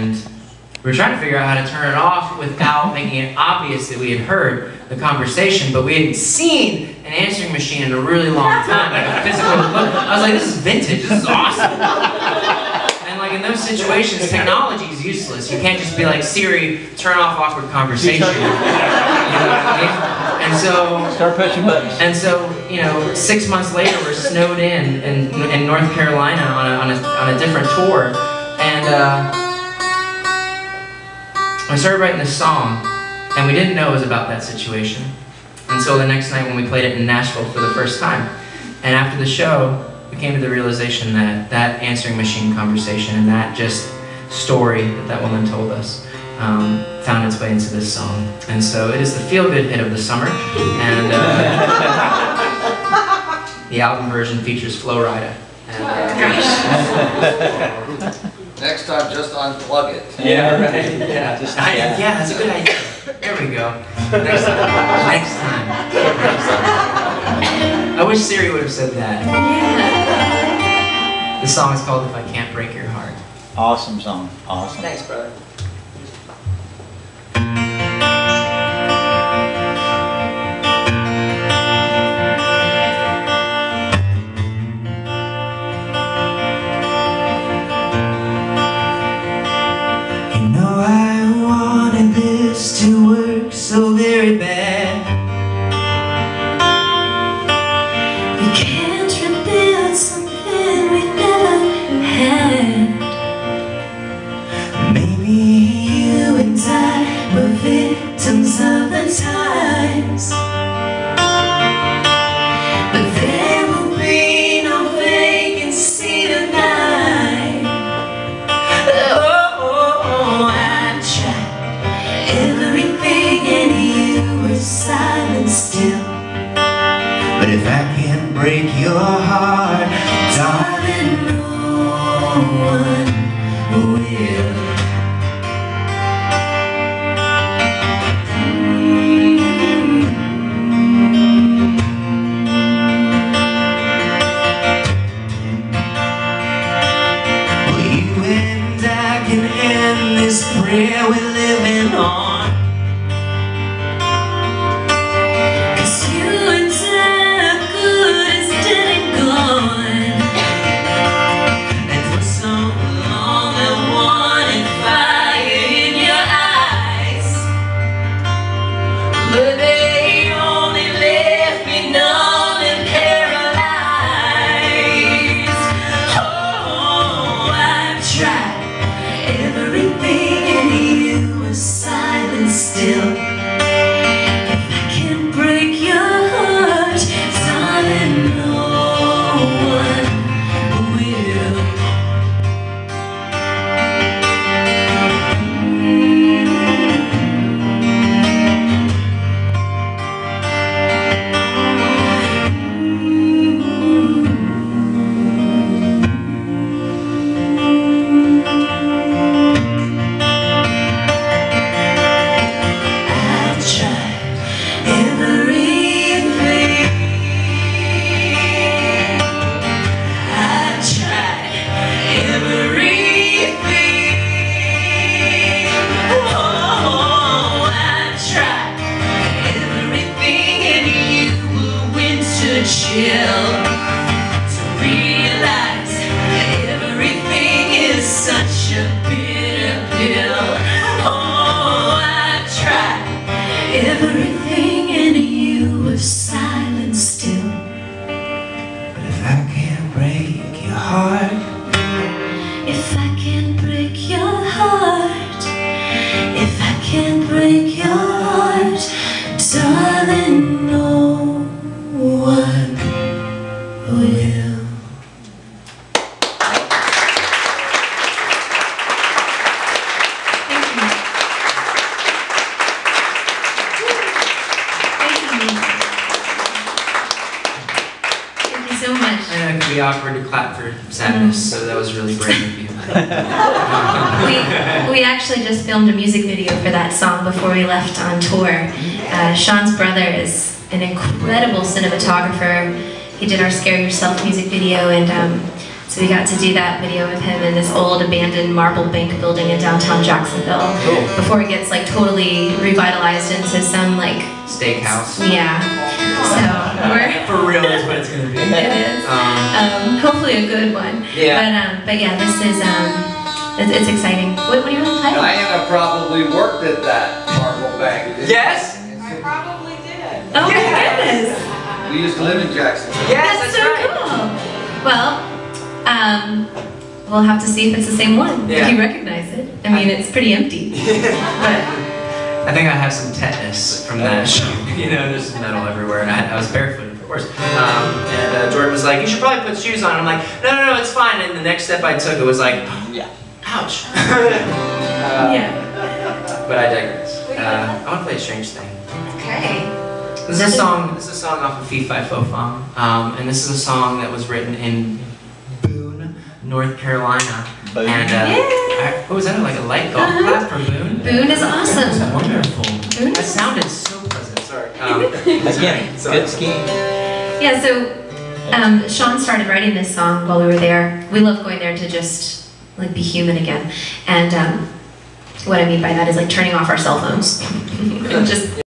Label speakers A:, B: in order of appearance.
A: and we were trying to figure out how to turn it off without making it obvious that we had heard the conversation, but we hadn't seen an answering machine in a really long time, like a physical look. I was like, this is vintage, this is awesome. And like in those situations, technology is useless. You can't just be like, Siri, turn off awkward conversation. You know what I mean? And so,
B: start pushing buttons.
A: And so, you know, 6 months later, we're snowed in North Carolina on a different tour, and I started writing this song, and we didn't know it was about that situation until the next night when we played it in Nashville for the first time. And after the show, we came to the realization that that answering machine conversation and that just story that woman told us found its way into this song. And so it is the feel-good hit of the summer, and the album version features Flo Rida.
C: Next time, just unplug it.
A: Yeah, right. Yeah, yeah, that's a good idea. There we go. Next time. Next time. I wish Siri would have said that. Yeah. The song is called "If I Can't Break Your Heart."
B: Awesome song. Awesome.
C: Thanks, brother.
A: To work so very bad.
D: We can't rebuild something we never had. Maybe you and I were victims of the times, but there will be no vacancy tonight. Oh, I've tried everything, and you were silent still.
A: But if I can't break your heart,
D: darling, no one will.
A: Well, you and I can end this prayer we're living on.
D: But they only left me numb and paralyzed. Oh, I've tried everything, and you were silent still. If I can break your heart, darling, no one will. Chill to realize everything is such a bitter pill. Oh, I've tried everything, and you were silent still.
A: But if I can't break your heart,
D: if I can't break your heart, if I can't break your heart, darling, no one will.
E: Thank you so much.
A: I know it can be awkward to clap for sadness, so that was really brave of you.
E: We actually just filmed a music video for that song before we left on tour. Sean's brother is an incredible cinematographer. He did our Scare Yourself music video, and So we got to do that video with him in this old abandoned marble bank building in downtown Jacksonville.
A: Cool.
E: Before it gets like totally revitalized into some like
A: Steakhouse.
E: yeah. So we're
A: For real is what it's gonna be.
E: it is. Hopefully a good one.
A: Yeah.
E: But yeah, this is it's exciting. What do you want to play?
C: Diana probably worked at that marble bank.
A: Yes.
F: I probably did.
E: Oh my
A: Yes.
E: goodness.
C: We used to live in Jacksonville.
A: Yes,
E: That's
A: that's
E: so
A: right.
E: cool. Well, we'll have to see if it's the same one.
A: Yeah.
E: If you recognize it. I mean, it's pretty empty. But
A: I think I have some tetanus from that. You know, there's metal everywhere, and I was barefooted, of course. And Jordan was like, "You should probably put shoes on." I'm like, "No, it's fine." And the next step I took, it was like,
B: Yeah.
A: "Ouch."
E: yeah.
A: But I digress. I want to play a strange thing.
E: Okay.
A: This is a song. This is a song off of Fee Fi Fo Fum, and this is a song that was written in Boone, North Carolina.
B: Boone.
A: And what was that? Like a light golf class from Boone?
E: Boone is
A: That was
E: awesome.
A: wonderful.
E: Boone
A: That
E: is
A: sounded so pleasant. Sorry.
B: Again, good skiing.
E: Yeah, so Sean started writing this song while we were there. We love going there to just like be human again. And what I mean by that is like turning off our cell phones. And just